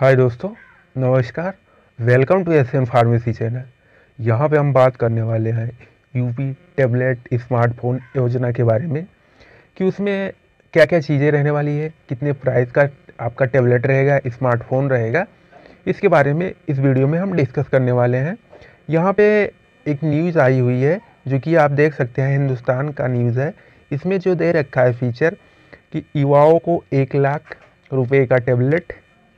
हाय दोस्तों, नमस्कार। Welcome to S N pharmacy channel. यहाँ पे हम बात करने वाले हैं यूपी टैबलेट स्मार्टफोन योजना के बारे में कि उसमें क्या क्या चीज़ें रहने वाली है, कितने प्राइस का आपका टैबलेट रहेगा, स्मार्टफोन रहेगा। इसके बारे में इस वीडियो में हम डिस्कस करने वाले हैं। यहाँ पे एक न्यूज़ आई हुई है जो कि आप देख सकते हैं, हिंदुस्तान का न्यूज़ है। इसमें जो दे रखा है फीचर कि युवाओं को 1 लाख रुपए का टैबलेट।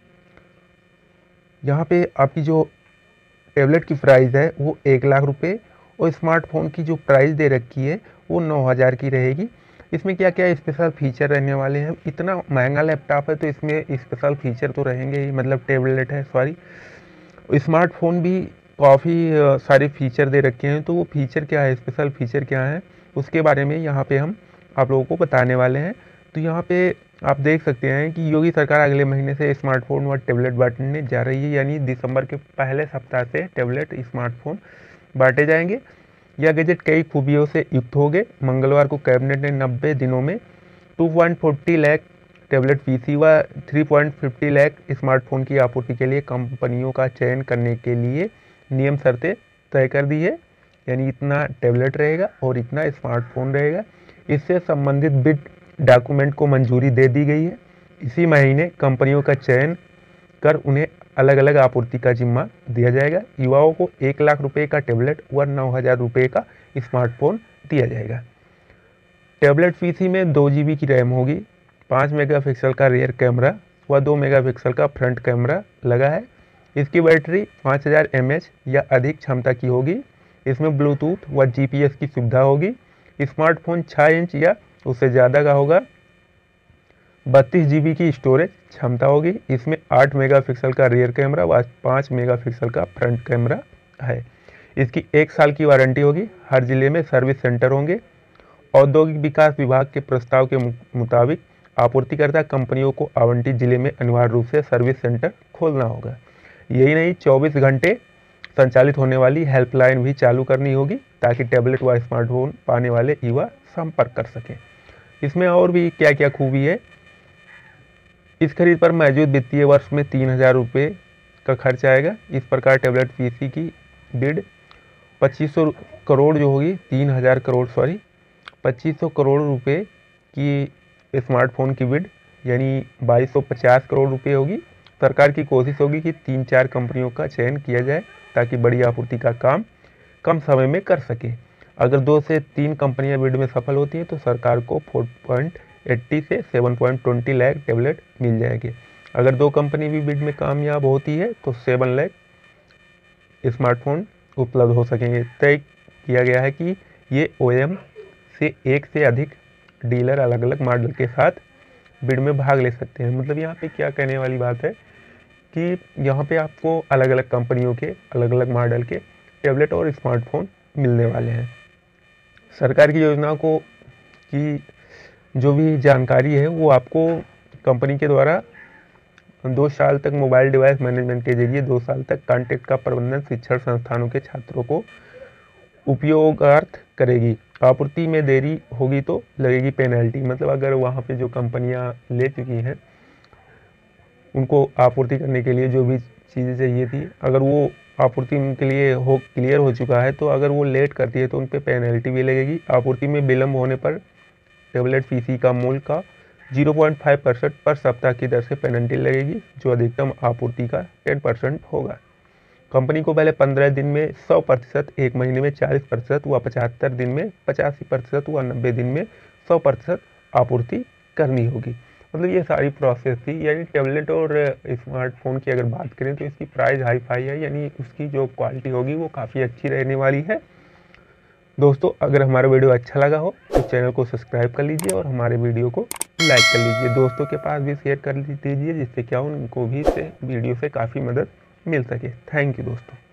यहाँ पे आपकी जो टैबलेट की प्राइस है वो 1 लाख रुपए और स्मार्टफोन की जो प्राइस दे रखी है वो 9,000 की रहेगी। इसमें क्या क्या स्पेशल फीचर रहने वाले हैं। इतना महंगा लैपटॉप है तो इसमें स्पेशल फीचर तो रहेंगे ही, मतलब टैबलेट है सॉरी, स्मार्टफोन भी काफ़ी सारे फीचर दे रखे हैं। तो वो फीचर क्या है, स्पेशल फीचर क्या है, उसके बारे में यहाँ पे हम आप लोगों को बताने वाले हैं। तो यहाँ पे आप देख सकते हैं कि योगी सरकार अगले महीने से स्मार्टफोन व टैबलेट बांटने जा रही है, यानी दिसंबर के पहले सप्ताह से टैबलेट स्मार्टफोन बांटे जाएंगे। यह गजट कई खूबियों से युक्त हो गए। मंगलवार को कैबिनेट ने 90 दिनों में 2.40 लाख टैबलेट पीसी व 3.50 लाख स्मार्टफोन की आपूर्ति के लिए कंपनियों का चयन करने के लिए नियम शर्तें तय कर दी है। यानी इतना टैबलेट रहेगा और इतना स्मार्टफोन रहेगा। इससे संबंधित बिड डॉक्यूमेंट को मंजूरी दे दी गई है। इसी महीने कंपनियों का चयन कर उन्हें अलग अलग आपूर्ति का जिम्मा दिया जाएगा। युवाओं को 1 लाख रुपए का टैबलेट व 9,000 रुपये का स्मार्टफोन दिया जाएगा। टैबलेट पीसी में 2 GB की रैम होगी, 5 मेगापिक्सल का रियर कैमरा व 2 मेगापिक्सल का फ्रंट कैमरा लगा है। इसकी बैटरी 5000 mAh या अधिक क्षमता की होगी। इसमें ब्लूटूथ व GPS की सुविधा होगी। स्मार्टफोन 6 इंच या उससे ज़्यादा का होगा। 32 GB की स्टोरेज क्षमता होगी। इसमें 8 मेगापिक्सल का रियर कैमरा व 5 मेगापिक्सल का फ्रंट कैमरा है। इसकी 1 साल की वारंटी होगी। हर जिले में सर्विस सेंटर होंगे। औद्योगिक विकास विभाग के प्रस्ताव के मुताबिक आपूर्तिकर्ता कंपनियों को आवंटित जिले में अनिवार्य रूप से सर्विस सेंटर खोलना होगा। यही नहीं, 24 घंटे संचालित होने वाली हेल्पलाइन भी चालू करनी होगी ताकि टैबलेट व स्मार्टफोन पाने वाले युवा संपर्क कर सकें। इसमें और भी क्या क्या खूबी है। इस खरीद पर मौजूद वित्तीय वर्ष में 3,000 रुपये का खर्च आएगा। इस प्रकार टैबलेट पीसी की बिड 2500 करोड़ जो होगी, 3,000 करोड़ सॉरी 2500 करोड़ रुपए की स्मार्टफोन की बिड यानी 2250 करोड़ रुपए होगी। सरकार की कोशिश होगी कि 3-4 कंपनियों का चयन किया जाए ताकि बड़ी आपूर्ति का काम कम समय में कर सके। अगर 2 से 3 कंपनियां बिड में सफल होती हैं तो सरकार को 4.80 से 7.20 लाख टैबलेट मिल जाएंगे। अगर 2 कंपनी भी बिड में कामयाब होती है तो 7 लाख स्मार्टफोन उपलब्ध हो सकेंगे। तय किया गया है कि ये OEM से 1 से अधिक डीलर अलग अलग मॉडल के साथ बिड में भाग ले सकते हैं। मतलब यहाँ पे क्या कहने वाली बात है कि यहाँ पे आपको अलग अलग कंपनियों के अलग अलग मॉडल के टैबलेट और स्मार्टफोन मिलने वाले हैं। सरकार की योजना को की जो भी जानकारी है वो आपको कंपनी के द्वारा 2 साल तक मोबाइल डिवाइस मैनेजमेंट के जरिए 2 साल तक कॉन्टैक्ट का प्रबंधन शिक्षण संस्थानों के छात्रों को उपयोगार्थ करेगी। आपूर्ति में देरी होगी तो लगेगी पेनल्टी। मतलब अगर वहाँ पे जो कंपनियाँ ले चुकी हैं उनको आपूर्ति करने के लिए जो भी चीज़ें चाहिए थी, अगर वो आपूर्ति उनके लिए क्लियर हो चुका है तो अगर वो लेट करती है तो उन पर पेनल्टी भी लगेगी। आपूर्ति में विलम्ब होने पर टैबलेट पीसी का मूल्य का 0.5% पर सप्ताह की दर से पेनल्टी लगेगी, जो अधिकतम आपूर्ति का 10% होगा। कंपनी को पहले 15 दिन में 100%, 1 महीने में 40% व 75 दिन में 85% व 90 दिन में 100% आपूर्ति करनी होगी। मतलब ये सारी प्रोसेस थी। यानी टैबलेट और स्मार्टफोन की अगर बात करें तो इसकी प्राइस हाई फाई है, यानी उसकी जो क्वालिटी होगी वो काफ़ी अच्छी रहने वाली है। दोस्तों, अगर हमारा वीडियो अच्छा लगा हो तो चैनल को सब्सक्राइब कर लीजिए और हमारे वीडियो को लाइक कर लीजिए। दोस्तों के पास भी शेयर कर दीजिए, जिससे क्या उनको भी वीडियो से काफ़ी मदद मिल सके। थैंक यू दोस्तों।